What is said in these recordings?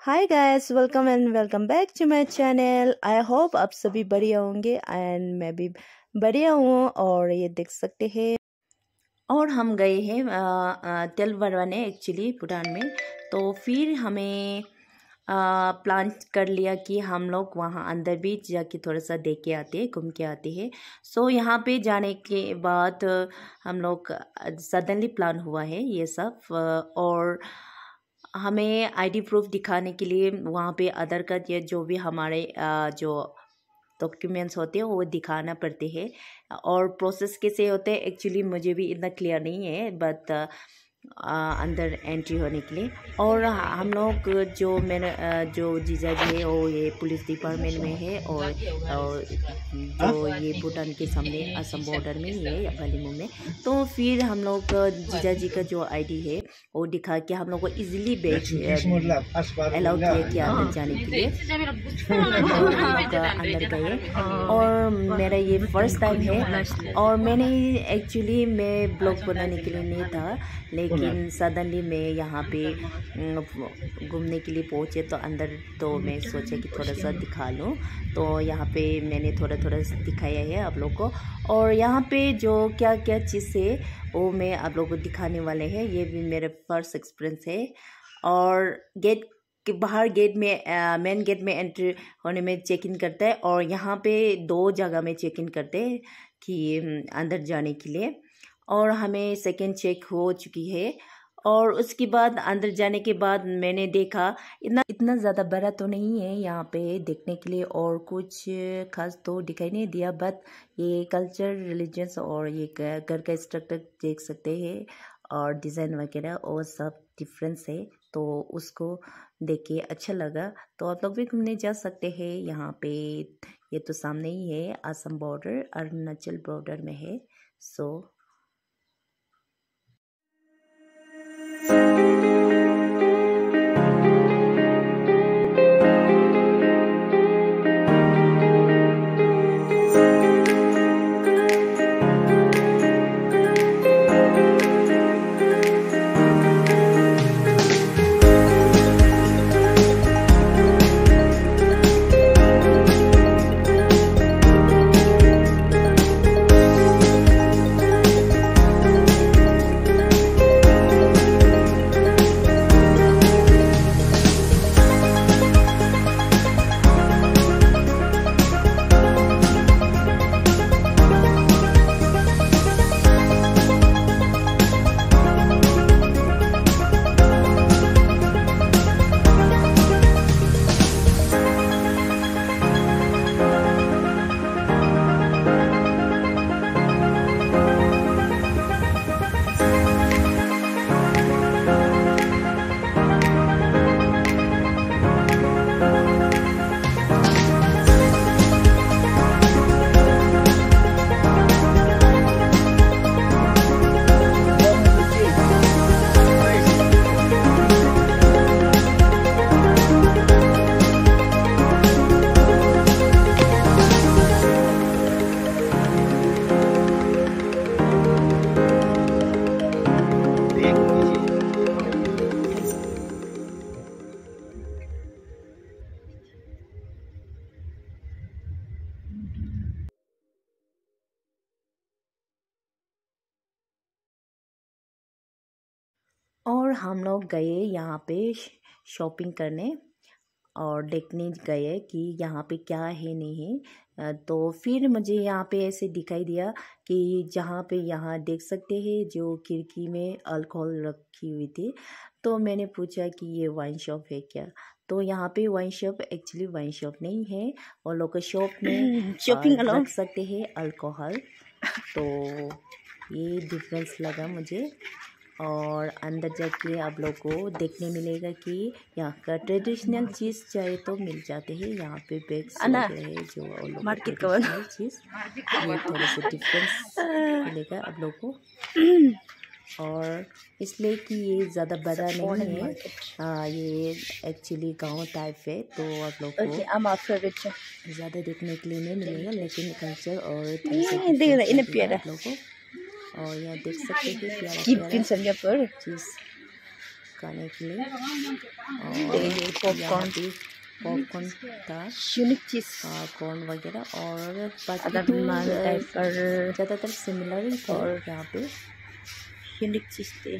Hi guys, welcome and welcome back to my channel. I hope आप सभी बढ़िया होंगे एंड मैं भी बढ़िया हूँ। और ये देख सकते हैं और हम गए हैं तेल भरवाने एक्चुअली भूटान में। तो फिर हमें प्लान कर लिया कि हम लोग वहाँ अंदर भी जाके थोड़ा सा देख के आते हैं, घूम के आते हैं। सो यहाँ पे जाने के बाद हम लोग सडनली प्लान हुआ है ये सब। और हमें आईडी प्रूफ दिखाने के लिए वहाँ पे आधार कार्ड या जो भी हमारे जो डॉक्यूमेंट्स होते हैं वो दिखाना पड़ते हैं। और प्रोसेस कैसे होते हैं एक्चुअली मुझे भी इतना क्लियर नहीं है, बट अंदर एंट्री होने के लिए। और हम लोग जो मेरे जो जीजा जी है वो ये पुलिस डिपार्टमेंट में है, और जो ये भूटान के सामने असम बॉर्डर में ही है बालिमू में। तो फिर हम लोग जीजा जी का जो आईडी है वो दिखा के हम लोग को इजीली बैच अलाउ किया कि अंदर जाने के लिए। अंदर गए और मेरा ये फर्स्ट टाइम है। और मैंने एक्चुअली मैं ब्लॉग बनाने के लिए नहीं था, लेकिन सडनली मैं यहाँ पे घूमने के लिए पहुँचे तो अंदर तो मैं सोचा कि थोड़ा सा दिखा लूँ। तो यहाँ पे मैंने थोड़ा थोड़ा दिखाया है आप लोग को। और यहाँ पे जो क्या क्या चीज़ है वो मैं आप लोग को दिखाने वाले हैं। ये भी मेरा फर्स्ट एक्सपीरियंस है। और गेट के बाहर गेट में मेन गेट में एंट्री होने में चेक इन करता है, और यहाँ पे 2 जगह में चेक इन करते हैं कि अंदर जाने के लिए। और हमें सेकंड चेक हो चुकी है। और उसके बाद अंदर जाने के बाद मैंने देखा इतना ज़्यादा बड़ा तो नहीं है यहाँ पे देखने के लिए, और कुछ खास तो दिखाई नहीं दिया। बट ये कल्चर, रिलीजन्स और ये घर का स्ट्रक्चर देख सकते हैं, और डिज़ाइन वगैरह और सब डिफरेंस है। तो उसको देख के अच्छा लगा। तो आप लोग भी घूमने जा सकते हैं यहाँ पे। ये तो सामने ही है, असम बॉर्डर अरुणाचल बॉर्डर में है। सो और हम लोग गए यहाँ पे शॉपिंग करने और देखने गए कि यहाँ पे क्या है नहीं है। तो फिर मुझे यहाँ पे ऐसे दिखाई दिया कि जहाँ पे यहाँ देख सकते हैं जो खिड़की में अल्कोहल रखी हुई थी। तो मैंने पूछा कि ये वाइन शॉप है क्या। तो यहाँ पे wine shop actually wine shop नहीं है, और लोग शॉप में शॉपिंग रख सकते हैं अल्कोहल। तो ये डिफरेंस लगा मुझे। और अंदर जाके आप लोग को देखने मिलेगा कि यहाँ का ट्रेडिशनल चीज़ चाहे तो मिल जाते हैं। यहाँ पे बैग्स है जो मार्केट का चीज़, ये थोड़ा सा डिफरेंस मिलेगा आप लोग को। और इसलिए कि ये ज़्यादा बड़ा नहीं है, ये एक्चुअली गांव टाइप है। तो आप लोग को ज़्यादा देखने के लिए नहीं मिलेगा, लेकिन कल्चर और आप लोग को। और यहाँ देख सकते हैं प्यारा चीज़। खाने के लिए। और यहाँ पे पॉपकॉर्न था, यूनिक चीज़ कॉर्न वगैरह, और बाकी अदर तो टाइप पर ज़्यादातर सिमिलर ही था यहाँ पे। यूनिक चीज़ थे।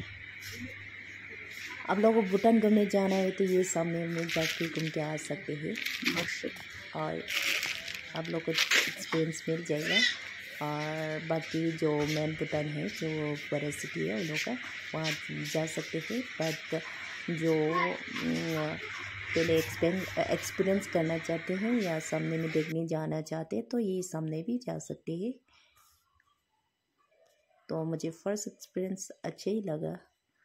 आप लोगों को भूटान घूमने जाना है तो ये सामने में जाके घूम के आ सकते हैं, और आप लोग को एक्सपीरियंस मिल जाएगा। और बाकी जो मेन भूटान है, जो बड़ा सिटी है उन लोग का, वहाँ जा सकते हैं। बट जो पहले एक्सपीरियंस करना चाहते हैं या सामने में देखने जाना चाहते हैं तो ये सामने भी जा सकते हैं। तो मुझे फर्स्ट एक्सपीरियंस अच्छा ही लगा।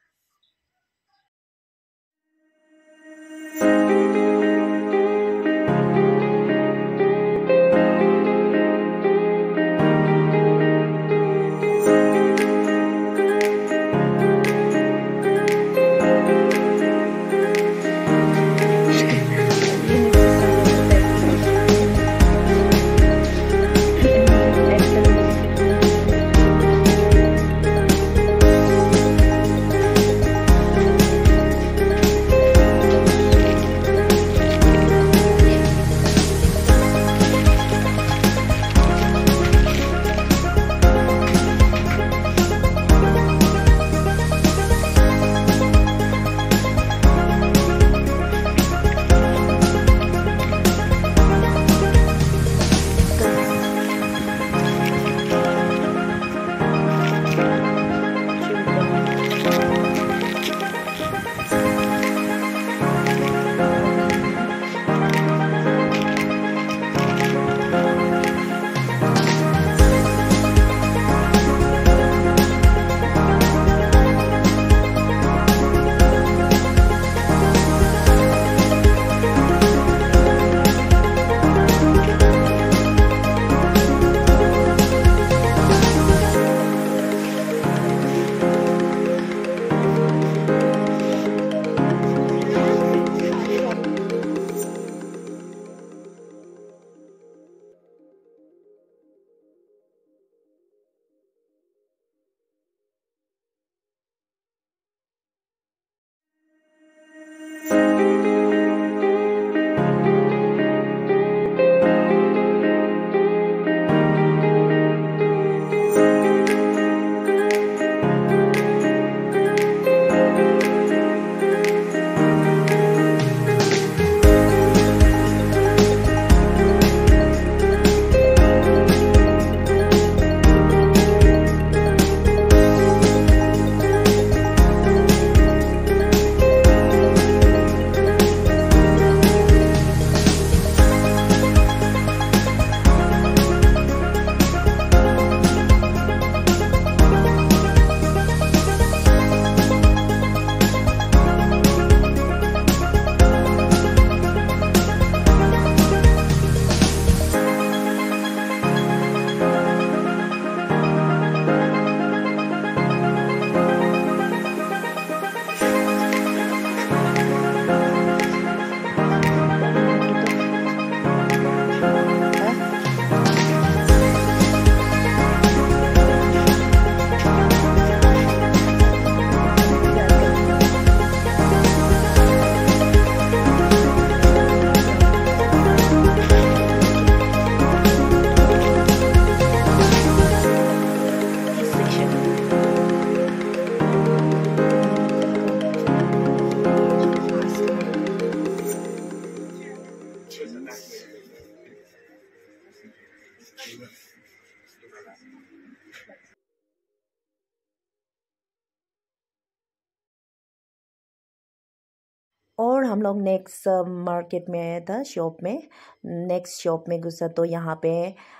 और हम लोग नेक्स्ट मार्केट में आया था, शॉप में। नेक्स्ट शॉप में घुसा तो यहाँ पे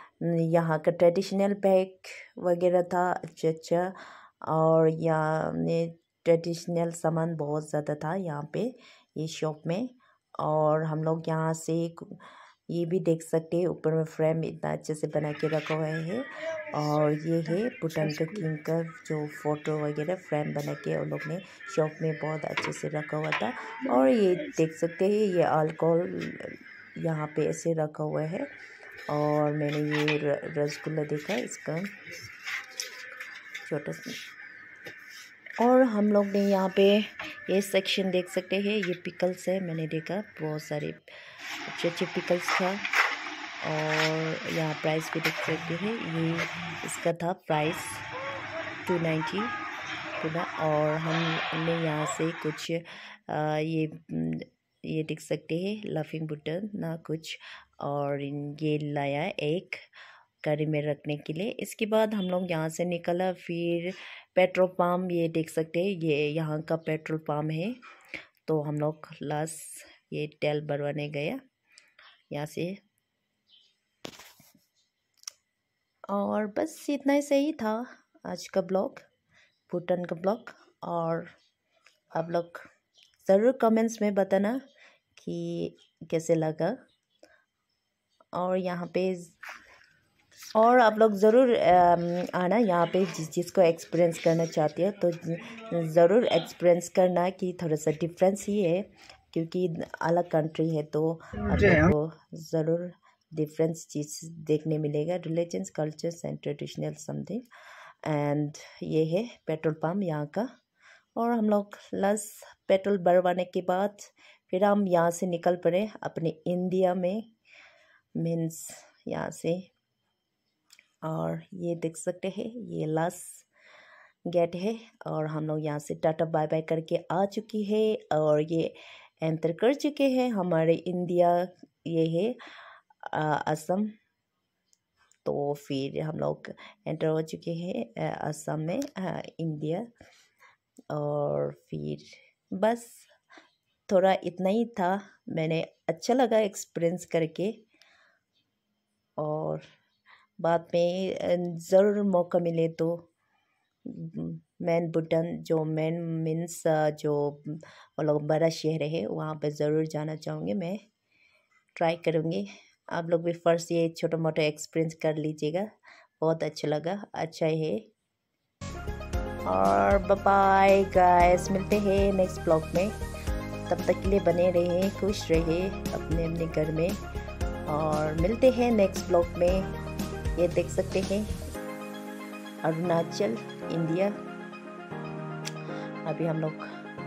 यहाँ का ट्रेडिशनल बैग वगैरह था, अच्छा अच्छा। और यहाँ ट्रेडिशनल सामान बहुत ज़्यादा था यहाँ पे ये शॉप में। और हम लोग यहाँ से ये भी देख सकते हैं, ऊपर में फ्रेम इतना अच्छे से बना के रखा हुआ है। और ये है भूटान का किंग का जो फोटो वगैरह फ्रेम बना के उन लोग ने शॉप में बहुत अच्छे से रखा हुआ था। और ये देख सकते हैं, ये अल्कोहल यहाँ पे ऐसे रखा हुआ है। और मैंने ये रसगुल्ला देखा, इसका छोटा सा और हम लोग ने यहाँ पे ये सेक्शन देख सकते हैं, ये पिकल्स है। मैंने देखा बहुत सारे अच्छे अच्छे पिकल्स था। और यहाँ प्राइस भी देख सकते हैं, ये इसका था प्राइस 290 पूरा। और हमने यहाँ से कुछ ये देख सकते हैं लाफिंग बुटन ना कुछ, और ये लाया एक गाड़ी में रखने के लिए। इसके बाद हम लोग यहाँ से निकला, फिर पेट्रोल पम्प ये देख सकते हैं, ये यहाँ का पेट्रोल पम्प है। तो हम लोग लास्ट ये तेल भरवाने गया यहाँ से। और बस इतना ही सही था आज का ब्लॉग, भूटान का ब्लॉग। और आप लोग ज़रूर कमेंट्स में बताना कि कैसे लगा। और यहाँ पे और आप लोग ज़रूर आना यहाँ पे, जिसको एक्सपीरियंस करना चाहते हो तो ज़रूर एक्सपीरियंस करना कि थोड़ा सा डिफरेंस ही है, क्योंकि अलग कंट्री है तो आप लोग को ज़रूर डिफरेंस चीज़ देखने मिलेगा, religions, cultures and traditional something. And ये है पेट्रोल पम्प यहाँ का। और हम लोग लास्ट पेट्रोल भरवाने के बाद फिर हम यहाँ से निकल पड़े अपने इंडिया में, मीन्स यहाँ से। और ये देख सकते हैं ये लास्ट गेट है। और हम लोग यहाँ से टाटा बाय बाय करके आ चुकी है, और ये एंटर कर चुके हैं हमारे इंडिया। ये है असम। तो फिर हम लोग एंटर हो चुके हैं असम में, इंडिया। और फिर बस थोड़ा इतना ही था, मैंने अच्छा लगा एक्सपीरियंस करके। और बाद में ज़रूर मौका मिले तो भूटान जो मीन्स जो वो लोग बड़ा शहर है वहाँ पे ज़रूर जाना चाहूँगी, मैं ट्राई करूँगी। आप लोग भी फर्स्ट ये छोटा मोटा एक्सपीरियंस कर लीजिएगा, बहुत अच्छा लगा, अच्छा है। और बाय गाइस, मिलते हैं नेक्स्ट ब्लॉग में। तब तक के लिए बने रहिए, खुश रहिए अपने अपने घर में, और मिलते हैं नेक्स्ट ब्लॉग में। ये देख सकते हैं अरुणाचल इंडिया। अभी हम लोग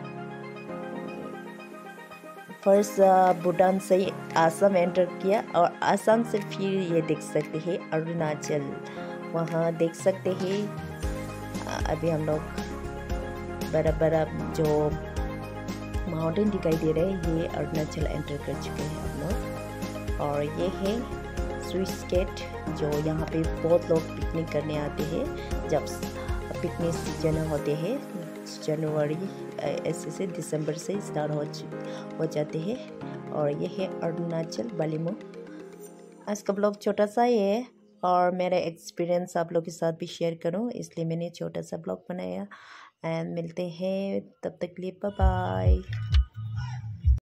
फर्स्ट भूटान से असम एंटर किया, और असम से फिर ये देख सकते हैं अरुणाचल, वहाँ देख सकते हैं। अभी हम लोग बड़ा बड़ा जो माउंटेन दिखाई दे रहे हैं, ये अरुणाचल एंटर कर चुके हैं हम लोग। और ये है स्विस गेट, जो यहाँ पे बहुत लोग पिकनिक करने आते हैं जब पिकनिक सीजन होते हैं, जनवरी ऐसे से दिसंबर से स्टार्ट हो जाते हैं। और ये है अरुणाचल बालिमो। आज का ब्लॉग छोटा सा ही है, और मेरा एक्सपीरियंस आप लोग के साथ भी शेयर करूं, इसलिए मैंने छोटा सा ब्लॉग बनाया। एंड मिलते हैं, तब तक के लिए बाय बाय।